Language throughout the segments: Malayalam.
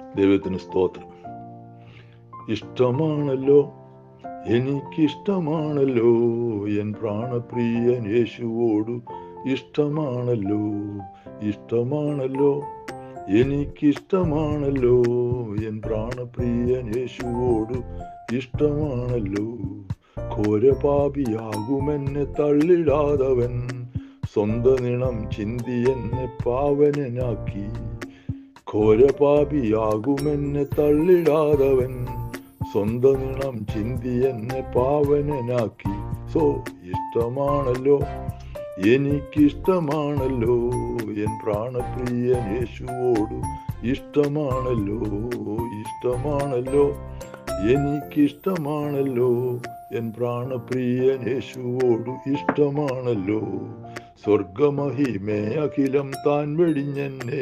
ദൈവത്തിന് സ്തോത്രം. ഇഷ്ടമാണല്ലോ, എനിക്കിഷ്ടമാണല്ലോ എൻ പ്രാണപ്രിയൻ യേശുവോടു. ഇഷ്ടമാണല്ലോ, ഇഷ്ടമാണല്ലോ, എനിക്കിഷ്ടമാണല്ലോ എൻ പ്രാണപ്രിയൻ യേശുവോടു. ഇഷ്ടമാണല്ലോ. ഘോരപാപിയാകുമെന്നെ തള്ളിടാതവൻ സ്വന്ത നിണം ചിന്തി എന്നെ പാവനനാക്കി. ഘോരപാപിയാകുമെന്നെ തള്ളിടാതവൻ സ്വന്ത നിണം ചിന്തി എന്നെ പാവനനാക്കി. സോ ഇഷ്ടമാണല്ലോ, എനിക്കിഷ്ടമാണല്ലോ എൻ പ്രാണപ്രിയൻ യേശുവോടു. ഇഷ്ടമാണല്ലോ, ഇഷ്ടമാണല്ലോ, എനിക്കിഷ്ടമാണല്ലോ എൻ പ്രാണപ്രിയൻ യേശുവോടു. ഇഷ്ടമാണല്ലോ. സ്വർഗമഹിമേ അഖിലം താൻ വെടിഞ്ഞെന്നെ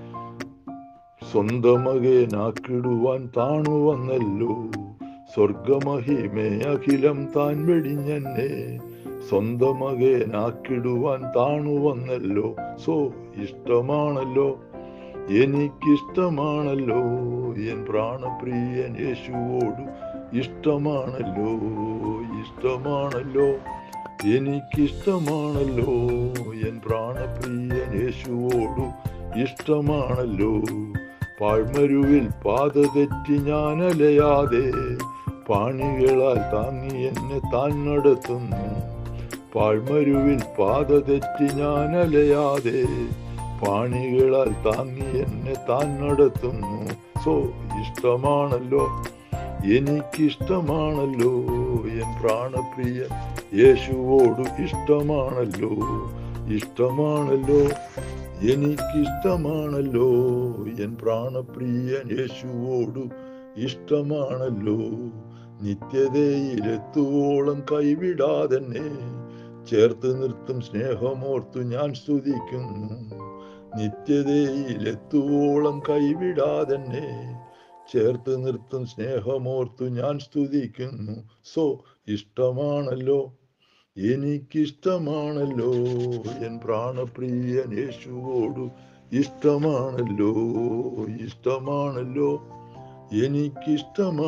സ്വന്തമകനാക്കിടുവാൻ താണു വന്നല്ലോ. സ്വർഗമഹിമേ അഖിലം താൻ വെടിഞ്ഞെന്നെ സ്വന്തമകനാക്കിടുവാൻ താണു വന്നല്ലോ. സോ ഇഷ്ടമാണല്ലോ, എനിക്കിഷ്ടമാണല്ലോ എൻ പ്രാണപ്രിയൻ യേശുവോടു. ഇഷ്ടമാണല്ലോ, ഇഷ്ടമാണല്ലോ, എനിക്കിഷ്ടമാണല്ലോ എൻ പ്രാണപ്രിയൻ യേശുവോടു. ഇഷ്ടമാണല്ലോ. പാഴ്മരുവിൽ പാത തെറ്റി ഞാൻ അലയാതെ പാണികളാൽ താങ്ങി എന്നെ താൻ നടത്തുന്നു. പാഴ്മരുവിൽ പാത തെറ്റി ഞാൻ അലയാതെ പാണികളാൽ താങ്ങി എന്നെ താൻ നടത്തുന്നു. സോ ഇഷ്ടമാണല്ലോ, എനിക്കിഷ്ടമാണല്ലോ എൻ പ്രാണപ്രിയൻ യേശുവോടു. ഇഷ്ടമാണല്ലോ, ഇഷ്ടമാണല്ലോ, എനിക്കിഷ്ടമാണല്ലോ എൻ പ്രാണപ്രിയൻ യേശുവോടു. ഇഷ്ടമാണല്ലോ. നിത്യതയിലെത്തുവോളം കൈവിടാതെന്നെ ചേർത്ത് നിർത്തും സ്നേഹമോർത്തു ഞാൻ സ്തുതിക്കുന്നു. നിത്യതയിലെത്തുവോളം കൈവിടാതെന്നെ ചേർത്ത് നിർത്തും സ്നേഹമോർത്തു ഞാൻ സ്തുതിക്കുന്നു. സോ ഇഷ്ടമാണല്ലോ, എനിക്കിഷ്ടമാണല്ലോ എൻ പ്രാണപ്രിയൻ യേശുവോടു. ഇഷ്ടമാണല്ലോ, ഇഷ്ടമാണല്ലോ,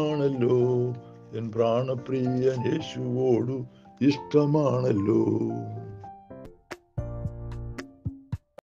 എനിക്കിഷ്ടമാണല്ലോ എൻ പ്രാണപ്രിയൻ യേശുവോടു. ഇഷ്ടമാണല്ലോ.